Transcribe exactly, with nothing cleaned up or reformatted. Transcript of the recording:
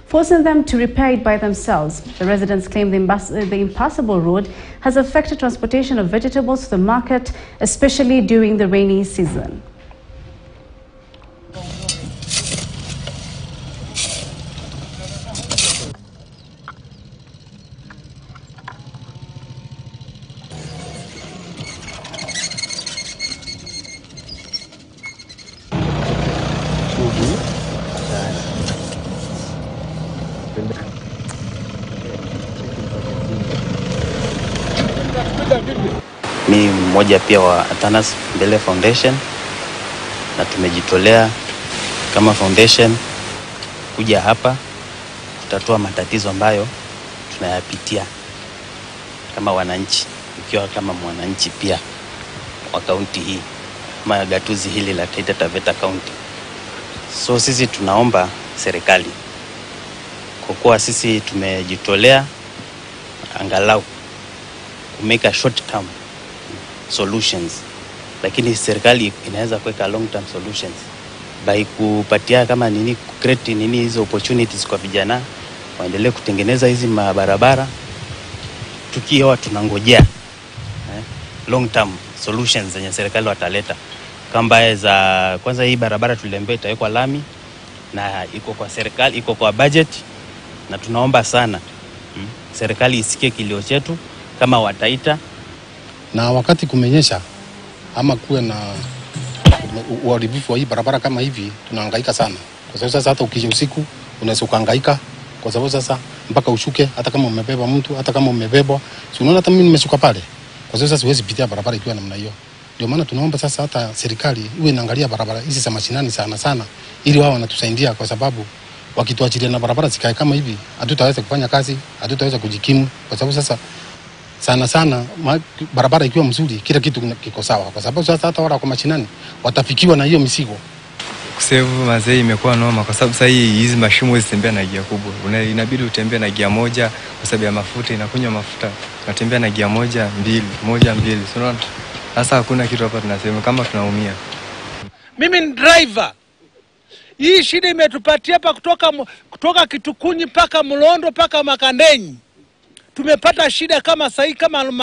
forcing them to repair it by themselves. The residents claim the, the impassable road has affected transportation of vegetables to the market, especially during the rainy season. Mimi mmoja pia wa Atanas Mbele Foundation, na tumejitolea kama foundation kuja hapa kutatua matatizo ambayo tunayapitia kama wananchi, ikiwa kama mwananchi pia wa kaunti hii, kama gatuzi hili la Taita Taveta County. So sisi tunaomba serikali, kwa kuwa sisi tumejitolea angalau make a short term solutions, lakini serikali inaweza kuweka long term solutions by kupatia kama nini, create nini hizo opportunities kwa vijana waendelee kutengeneza hizi mabarabara, tukiwa tunangojea eh, long term solutions zenye serikali wataleta. Kamba za kwanza, hii barabara tuliambiwa itawekwa lami na iko kwa serikali, iko kwa budget, na tunaomba sana hmm, serikali isikie kilio chetu kama Wataita. Na wakati kumenyesha ama kuwe na uharibifu wa hii barabara kama hivi, tunahangaika sana. Kwa sababu sasa hata ukija usiku unaweza kuhangaika, kwa sababu sasa mpaka ushuke, hata kama umebeba mtu, hata kama umebebwa. Si unaona hata mimi nimeshuka pale. Kwa sababu sasa siwezi pitia barabara ikiwa namna hiyo. Ndio maana tunaomba sasa hata serikali iwe inaangalia barabara hizi za mashinani sana sana, ili wao wanatusaidia, kwa sababu wakituachilia na barabara zikae kama hivi, hatutaweza kufanya kazi, hatutaweza kujikimu. Kwa sababu sasa sana sana barabara ikiwa mzuri, kila kitu kiko sawa. Kwa sababu sasa hata wala kwa mashinani watafikiwa na hiyo misigo. Kusevu mazee imekuwa noma, kwa sababu sasa hizi mashimo zitembea na gia kubwa. Inabidi utembee na gia moja kwa sababu ya mafuta, inakunywa mafuta. Unatembea na gia moja, mbili, moja, mbili. Unaona? Sasa hakuna kitu hapa tunasema, kama tunaumia. Mimi ni driver. Hii shida imetupatia hapa kutoka kutoka Kitukunyi paka Mlondo paka Makandenyi. Tumepata shida kama sahi kama